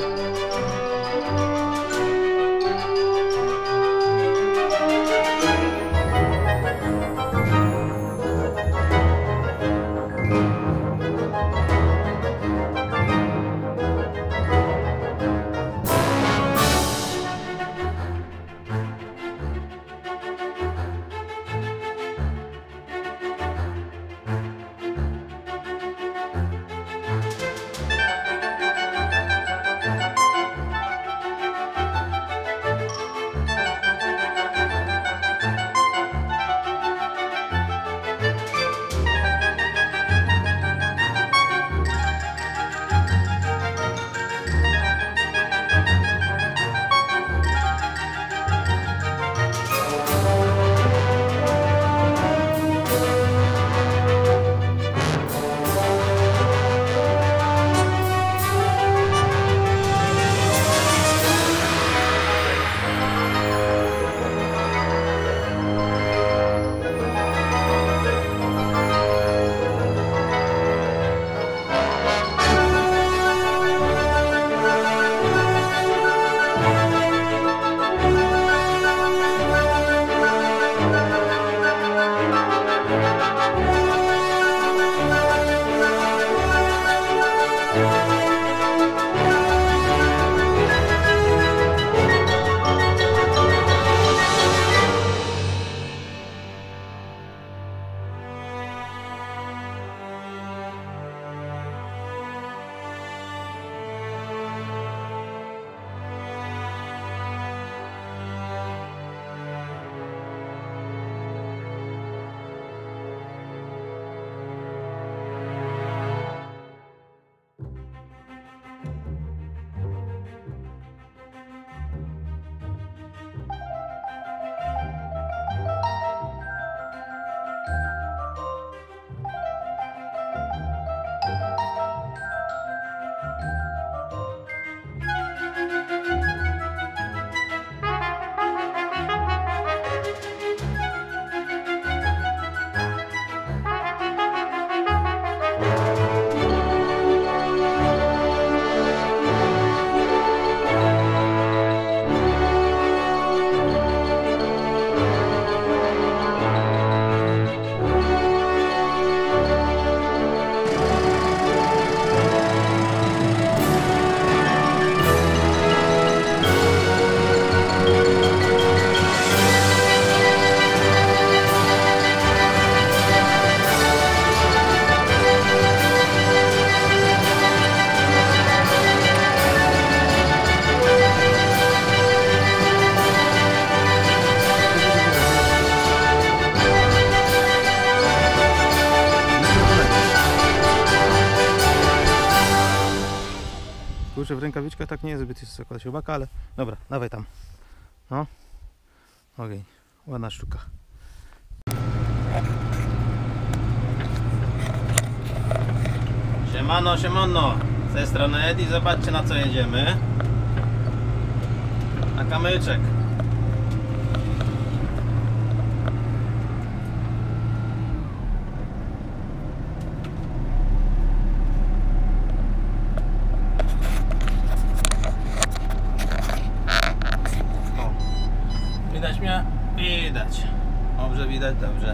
Kurczę, w rękawiczkach tak nie jest zbyt wysoka śrubaka, ale dobra, dawaj tam. No, ogień, ładna sztuka. Siemano, siemano, z tej strony Edi, zobaczcie na co jedziemy. Na kamyczek. Widać mnie? Widać. Dobrze widać, dobrze.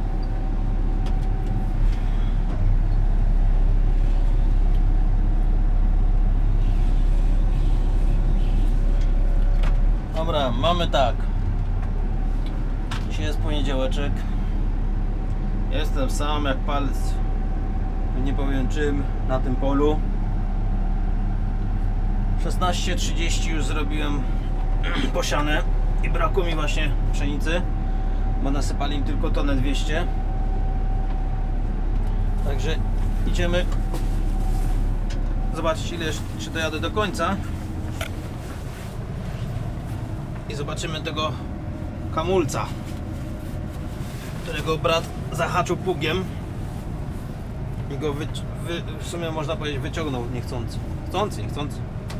Dobra, mamy tak. Dzisiaj jest poniedziałeczek. Jestem sam jak palec, nie powiem czym, na tym polu. 16:30 już zrobiłem posiane i brakło mi właśnie pszenicy, bo nasypali im tylko tonę 200. Także idziemy zobaczyć, ile jeszcze dojadę do końca i zobaczymy tego hamulca, którego brat zahaczył pługiem i go w sumie można powiedzieć wyciągnął niechcący. Niechcący.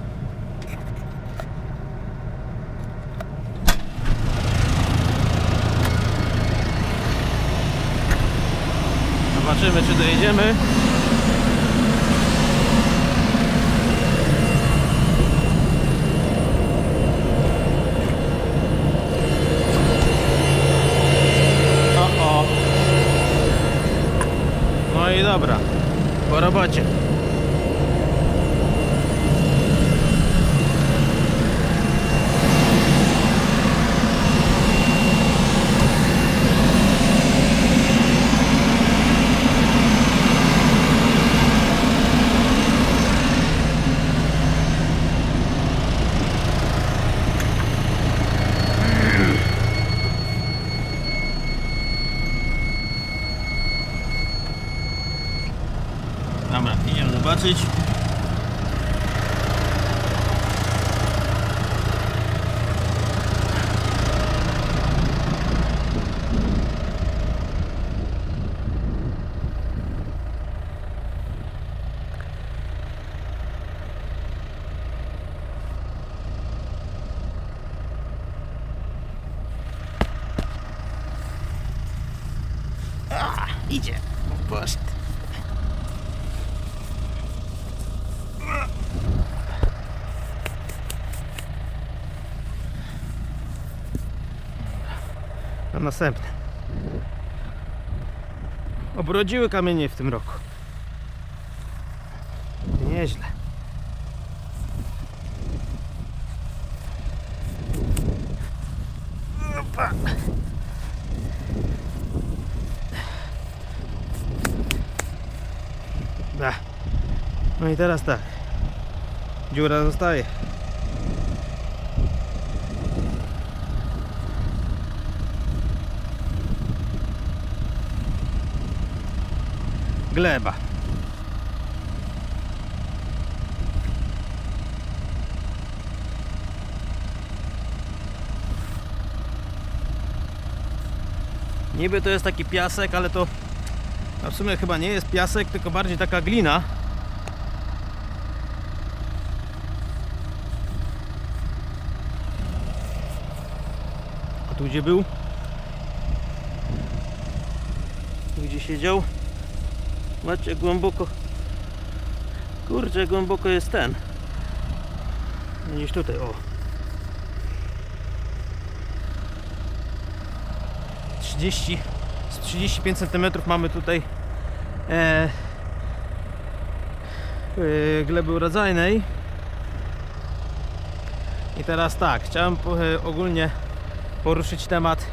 Zobaczymy, czy dojedziemy. dosyć. Idzie. Poszedł. A następne. Obrodziły kamienie w tym roku. Nieźle. Opa. No i teraz tak, dziura zostaje. Gleba. Niby to jest taki piasek, ale to w sumie chyba nie jest piasek, tylko bardziej taka glina. A tu gdzie był? Tu gdzie siedział? Macie głęboko. Kurczę, głęboko jest ten. Gdzieś tutaj, o. 35 cm mamy tutaj gleby urodzajnej. I teraz tak, chciałem ogólnie poruszyć temat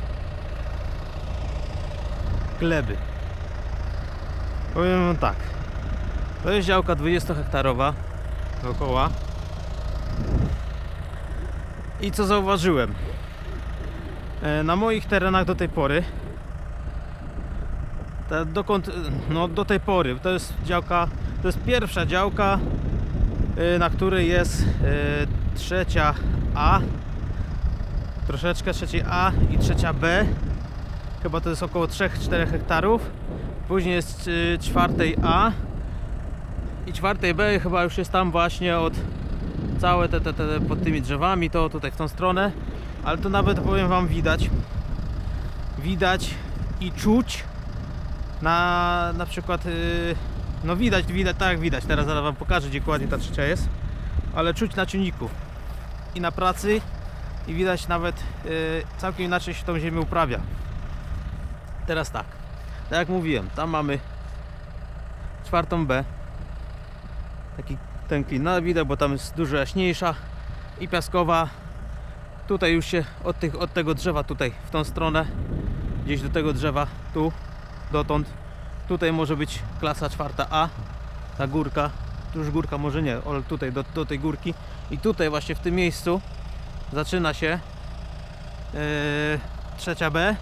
gleby. Powiem wam tak, to jest działka 20-hektarowa dookoła. I co zauważyłem? Na moich terenach do tej pory, do tej pory, to jest działka, to jest pierwsza działka, na której jest trzecia A, troszeczkę trzeciej A i trzecia B, chyba to jest około 3-4 hektarów. Później jest czwartej A i czwartej B, chyba już jest tam właśnie od całe te pod tymi drzewami, to tutaj w tą stronę, ale to nawet powiem wam widać i czuć na przykład no widać, tak widać, teraz zaraz wam pokażę, gdzie dokładnie ta trzecia jest, ale czuć na ciągniku i na pracy i widać nawet całkiem inaczej się tą ziemię uprawia. Teraz tak jak mówiłem, tam mamy czwartą B, taki ten klin, no widać, bo tam jest dużo jaśniejsza i piaskowa. Tutaj już się od tego drzewa tutaj w tą stronę, gdzieś do tego drzewa, tu dotąd, tutaj może być klasa 4A, ta górka, tu już górka może nie, ale tutaj do tej górki i tutaj właśnie w tym miejscu zaczyna się trzecia B.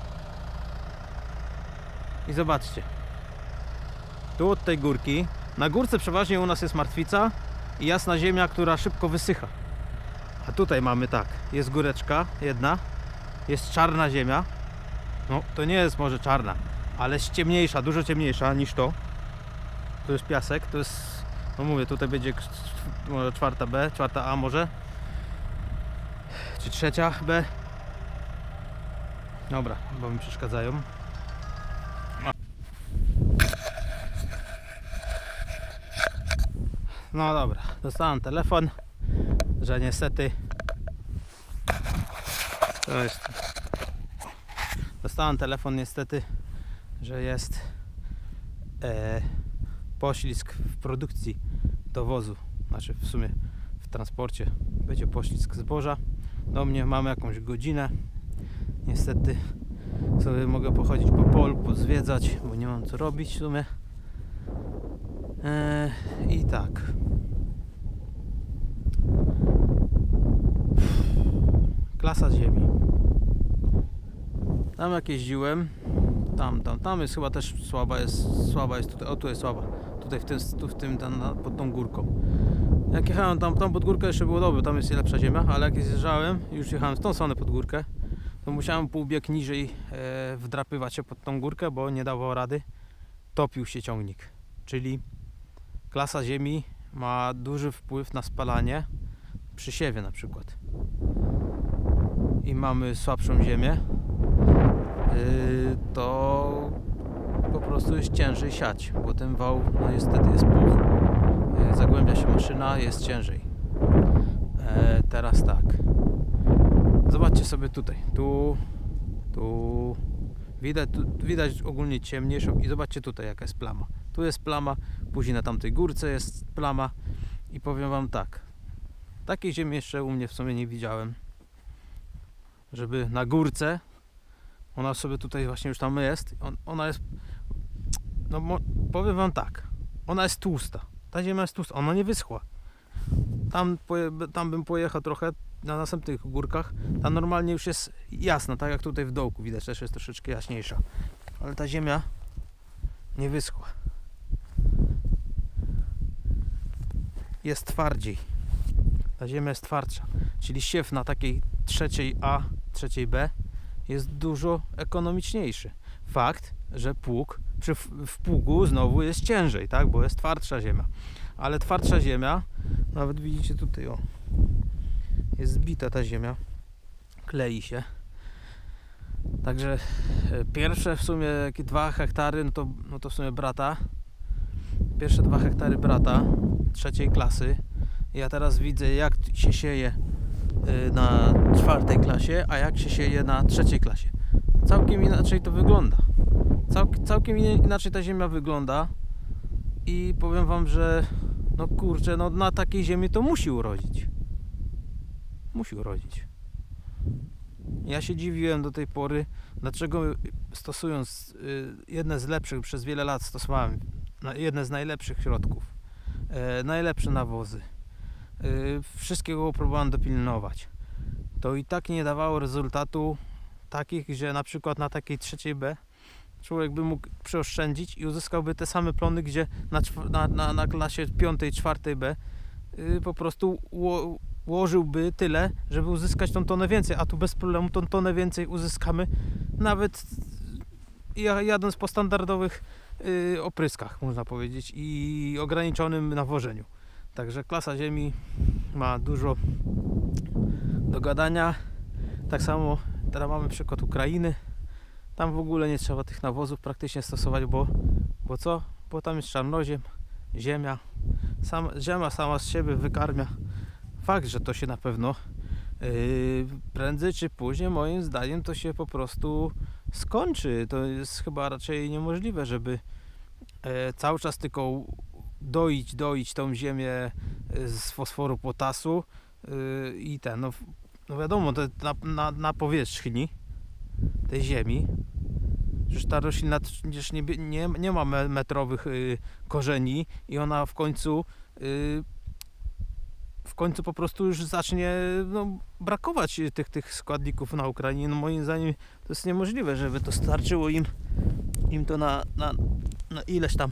I zobaczcie, tu od tej górki, na górce przeważnie u nas jest martwica i jasna ziemia, która szybko wysycha. A tutaj mamy tak, jest góreczka jedna, jest czarna ziemia. No to nie jest może czarna, ale jest ciemniejsza, dużo ciemniejsza niż to. To jest piasek, to jest, no mówię, tutaj będzie może czwarta B, czwarta A może, czy trzecia B. Dobra, bo mi przeszkadzają. No dobra, dostałem telefon, że niestety to jest, dostałem telefon niestety, że jest poślizg w produkcji dowozu, znaczy w sumie w transporcie będzie poślizg zboża. Do mnie mamy jakąś godzinę, niestety sobie mogę pochodzić po polu, pozwiedzać, bo nie mam co robić w sumie. I tak, klasa ziemi, tam jak jeździłem, tam jest chyba też słaba jest tutaj, o tu jest słaba, tutaj pod tą górką. Jak jechałem tam pod górkę, jeszcze było dobre, tam jest lepsza ziemia, ale jak zjeżdżałem, już jechałem w tą stronę pod górkę, to musiałem pół bieg niżej wdrapywać się pod tą górkę, bo nie dawał rady. Topił się ciągnik. Czyli klasa ziemi ma duży wpływ na spalanie przy siewie na przykład. I mamy słabszą ziemię, to po prostu jest ciężej siać, bo ten wał no niestety jest puch, zagłębia się maszyna, jest ciężej. Teraz tak, zobaczcie sobie tutaj, tu widać ogólnie ciemniejszą i zobaczcie tutaj jaka jest plama. Tu jest plama, później na tamtej górce jest plama i powiem wam tak, takiej ziemi jeszcze u mnie w sumie nie widziałem, żeby na górce, ona sobie tutaj właśnie już tam jest, ona jest, no powiem wam tak, ona jest tłusta, ta ziemia jest tłusta, ona nie wyschła. Tam bym pojechał trochę na następnych górkach, ta normalnie już jest jasna, tak jak tutaj w dołku widać, też jest troszeczkę jaśniejsza, ale ta ziemia nie wyschła, jest twardziej, ta ziemia jest twardsza, czyli siew na takiej trzeciej A, trzeciej B jest dużo ekonomiczniejszy. Fakt, że pług w pługu znowu jest ciężej, tak, bo jest twardsza ziemia, ale twardsza ziemia, nawet widzicie tutaj, o, jest zbita ta ziemia, klei się. Także pierwsze w sumie 2 hektary, no to w sumie brata. Pierwsze 2 hektary brata trzeciej klasy. Ja teraz widzę jak się sieje na 4. klasie, a jak się sieje na 3. klasie. Całkiem inaczej to wygląda. Całkiem inaczej ta ziemia wygląda. I powiem wam, że no kurczę, no na takiej ziemi to musi urodzić. Musi urodzić. Ja się dziwiłem do tej pory, dlaczego stosując jedne z lepszych, przez wiele lat stosowałem jedne z najlepszych środków, najlepsze nawozy, wszystkiego próbowałem dopilnować, to i tak nie dawało rezultatu takich, że na przykład na takiej 3. B człowiek by mógł przeoszczędzić i uzyskałby te same plony, gdzie na klasie 5., 4. B po prostu ułożyłby tyle, żeby uzyskać tą tonę więcej, a tu bez problemu tą tonę więcej uzyskamy nawet jadąc po standardowych opryskach, można powiedzieć, i ograniczonym nawożeniu. Także klasa ziemi ma dużo do gadania. Tak samo teraz mamy przykład Ukrainy. Tam w ogóle nie trzeba tych nawozów praktycznie stosować, bo co? Bo tam jest czarnoziem, ziemia. Ziemia sama z siebie wykarmia. Fakt, że to się na pewno prędzej czy później, moim zdaniem, to się po prostu skończy. To jest chyba raczej niemożliwe, żeby cały czas tylko doić tą ziemię z fosforu, potasu i no wiadomo, to na powierzchni tej ziemi, że ta roślina przecież nie ma metrowych korzeni i ona w końcu po prostu już zacznie brakować tych składników na Ukrainie. No moim zdaniem to jest niemożliwe, żeby to starczyło im to na ileś tam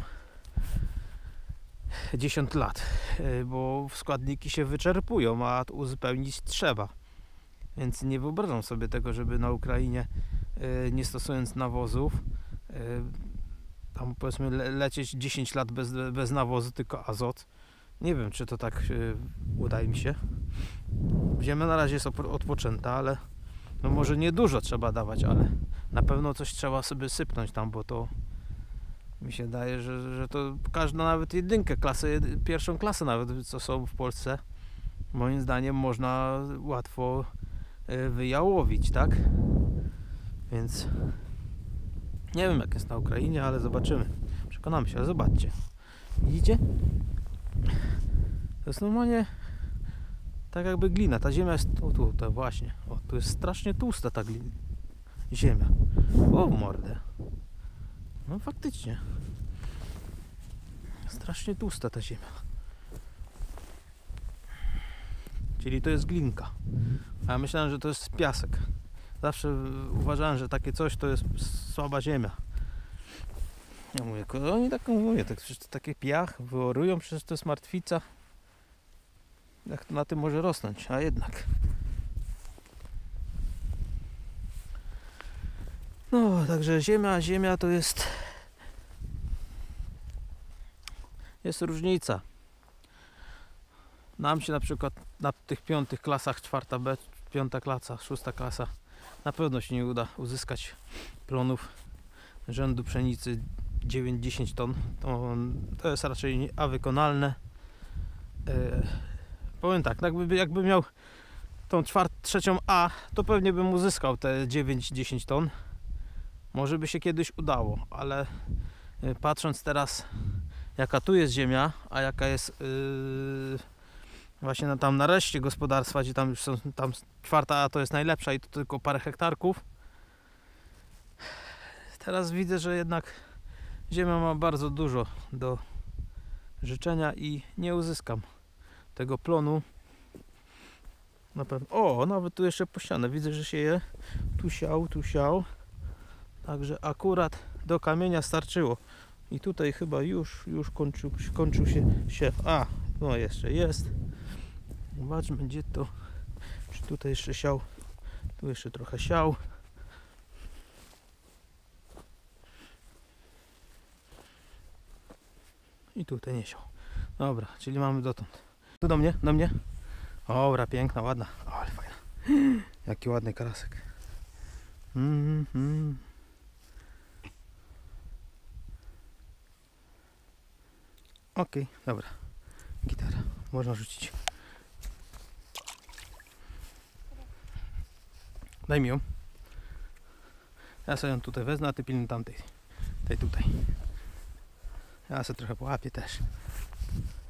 10 lat, bo składniki się wyczerpują, a uzupełnić trzeba. Więc nie wyobrażam sobie tego, żeby na Ukrainie, nie stosując nawozów, tam powiedzmy lecieć 10 lat bez nawozu, tylko azot. Nie wiem, czy to tak uda im się. Ziemia na razie jest odpoczęta, ale no może nie dużo trzeba dawać, ale na pewno coś trzeba sobie sypnąć tam, bo to mi się daje, że to każda, nawet jedynkę, pierwszą klasę nawet, co są w Polsce, moim zdaniem można łatwo wyjałowić, tak? Więc nie wiem jak jest na Ukrainie, ale zobaczymy. Przekonamy się, ale zobaczcie. Widzicie? To jest normalnie tak jakby glina. Ta ziemia jest tu właśnie. O, tu jest strasznie tłusta ta ziemia. O mordę. No faktycznie. Strasznie tłusta ta ziemia. Czyli to jest glinka. A ja myślałem, że to jest piasek. Zawsze uważałem, że takie coś to jest słaba ziemia. Ja mówię, oni tak mówię, tak, przecież to takie piach, wyorują, przecież to jest martwica. Jak to na tym może rosnąć, a jednak. No, także ziemia to jest różnica. Nam się na przykład na tych 5 klasach, 4B, 5 klasa, 6 klasa na pewno się nie uda uzyskać plonów rzędu pszenicy 9-10 ton. To jest raczej wykonalne. Powiem tak, jakby miał tą 3 A, to pewnie bym uzyskał te 9-10 ton. Może by się kiedyś udało, ale patrząc teraz, jaka tu jest ziemia, a jaka jest właśnie tam na reszcie gospodarstwa, gdzie tam już są, tam 4 A to jest najlepsza i to tylko parę hektarków. Teraz widzę, że jednak ziemia ma bardzo dużo do życzenia i nie uzyskam tego plonu. Na pewno. O, nawet tu jeszcze po ścianę. Widzę, że się je tu siał. Także akurat do kamienia starczyło. I tutaj chyba już kończył się. A, no jeszcze jest. Zobaczmy, gdzie to. Czy tutaj jeszcze siał? Tu jeszcze trochę siał. I tutaj nie siał. Dobra, czyli mamy dotąd. Tu do mnie, Dobra, piękna, ładna. O, ale fajna. Jaki ładny karasek. Okej, dobra. Gitara. Można rzucić. Daj mi ją. Ja sobie ją tutaj wezmę, a ty pilnuj tamtej. Tej tutaj. Ja sobie trochę połapię też.